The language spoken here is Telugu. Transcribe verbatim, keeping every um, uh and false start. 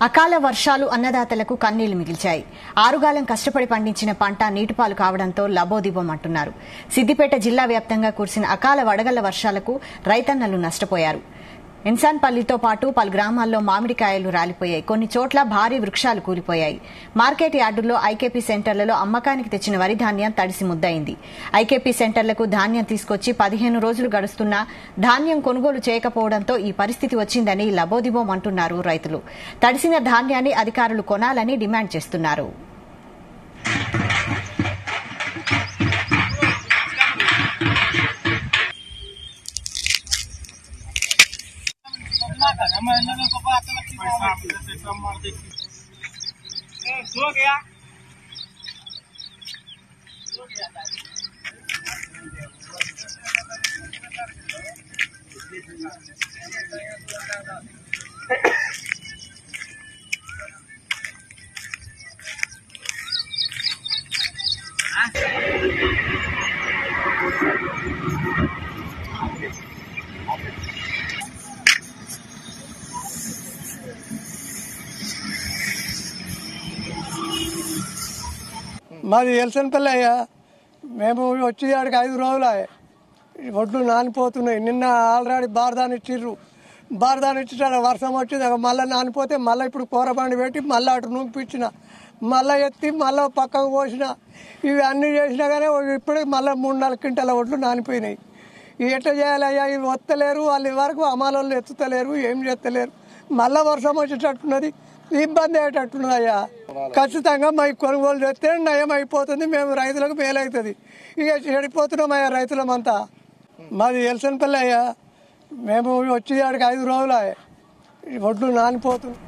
అకాల వర్షాలు అన్నదాతలకు కన్నీళ్లు మిగిల్చాయి. ఆరుగాలం కష్టపడి పండించిన పంట నీటిపాలు కావడంతో లబోదిబోమంటున్నారు. సిద్దిపేట జిల్లా వ్యాప్తంగా కురిసిన అకాల వడగళ్ల వర్షాలకు రైతన్నలు నష్టపోయారు. ఎన్సాన్పల్లితో పాటు పలు గ్రామాల్లో మామిడికాయలు రాలిపోయాయి. కొన్ని చోట్ల భారీ వృక్షాలు కూలిపోయాయి. మార్కెట్ యార్డుల్లో ఐకేపీ సెంటర్లలో అమ్మకానికి తెచ్చిన వరి ధాన్యం తడిసి ముద్దయింది. ఐకేపీ సెంటర్లకు ధాన్యం తీసుకొచ్చి పదిహేను రోజులు గడుస్తున్నా ధాన్యం కొనుగోలు చేయకపోవడంతో ఈ పరిస్థితి వచ్చిందని లబోదిబోమంటున్నారు రైతులు. తడిసిన ధాన్యాన్ని అధికారులు కొనాలని డిమాండ్ చేస్తున్నారు. మాది ఎల్సన్పల్లి అయ్యా. మేము వచ్చి ఆడికి ఐదు రోజులు ఒడ్లు నానిపోతున్నాయి. నిన్న ఆల్రెడీ బారదాని ఇచ్చిర్రు. బారదాని ఇచ్చిన వర్షం వచ్చి మళ్ళీ నానిపోతే మళ్ళీ ఇప్పుడు కూరబండి పెట్టి మళ్ళీ అటు నుంపించిన మళ్ళీ ఎత్తి మళ్ళీ పక్కకు పోసిన ఇవి అన్నీ చేసినా కానీ ఇప్పటికి మళ్ళీ మూడు నాలుగు క్వింటాల ఒడ్లు నానిపోయినాయి. ఇవి ఎట్లా చేయాలయ్యా? ఇవి వస్తలేరు, వాళ్ళు వరకు అమాలలో ఎత్తుతలేరు, ఏం చేస్తలేరు. మళ్ళీ వర్షం వచ్చేటట్టున్నది, ఇబ్బంది అయ్యేటట్టున్నది అయ్యా. ఖచ్చితంగా మాకు కొనుగోలు చేస్తే నయం అయిపోతుంది, మేము రైతులకు మేలవుతుంది. ఇక చెడిపోతున్నాం అయ్యా రైతులమంతా. మాది ఎల్సన్పల్లి అయ్యా. మేము వచ్చి ఆడికి ఐదు రోజులు ఒడ్లు నానిపోతున్నాం.